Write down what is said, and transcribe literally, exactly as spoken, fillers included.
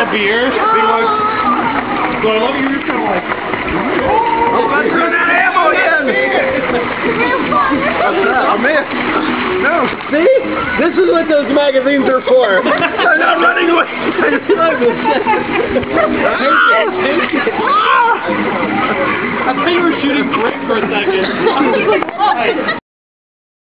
a beer. Being like, so I love you. You're kind of like, oh, let's run that ammo again. What's that? I missed. No. See? This is what those magazines are for. I'm not running away. I love it. Take it. Take it.